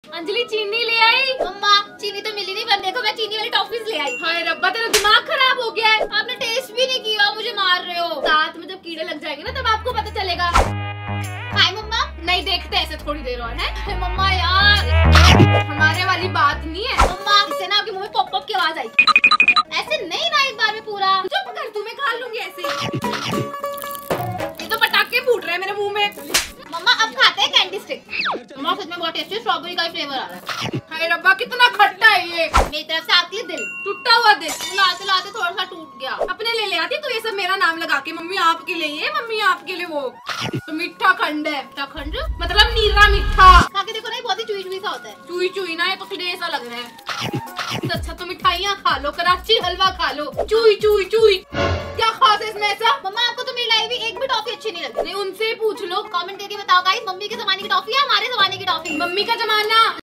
अंजलि चीनी ले आई। मम्मा चीनी तो मिली नहीं, पर देखो मैं चीनी वाली टॉफीज ले आई। हाय रब्बा तेरा दिमाग खराब हो गया है। आपने टेस्ट भी नहीं किया, मुझे मार रहे हो। दांत में जब कीड़े लग जाएंगे ना तब आपको पता चलेगा। हाय मम्मा। नहीं देखते ऐसे थोड़ी देर और है। मम्मा यार हमारे वाली बात नहीं है। मम्मा, इससे ना आपके मुंह में पॉप पॉप की आवाज आई। ऐसे नहीं ना एक बार में पूरा। चुप कर, तुम्हें खा लूंगी ऐसे ही। ये तो पटाखे फूट रहे हैं मेरे मुंह में। मम्मा अब खाते हैं कैंडी स्टिक। मम्मा सच में बहुत टेस्टी, स्ट्रॉबेरी का फ्लेवर आ रहा है। हाय रब्बा कितना खट्टा है ये। मेरी तरफ से आपके लिए दिल, टूटा हुआ दिल। लाते लाते थोड़ा सा टूट गया। अपने ले ले आती तो ये सब मेरा नाम लगा के, मम्मी आपके लिए ये, मम्मी आपके लिए वो। तो मीठा खंड है। खंड मतलब नीरा मीठा। खा के देखो ना, बहुत ही चुई चुई सा होता है। चुई चुई ना, ये तो किले ऐसा लग रहा है। तो अच्छा तो मिठाइयाँ खा लो, कराची हलवा खा लो। चुई चुई चुई क्या खास है इसमें ऐसा? मम्मा आपको तो मेरी लाई हुई एक भी टॉफी अच्छी नहीं लगी। नहीं उनसे पूछ लो। कमेंट करके बताओ गाइस, मम्मी के जमाने की टॉफी है हमारे जमाने की टॉफी? मम्मी का जमाना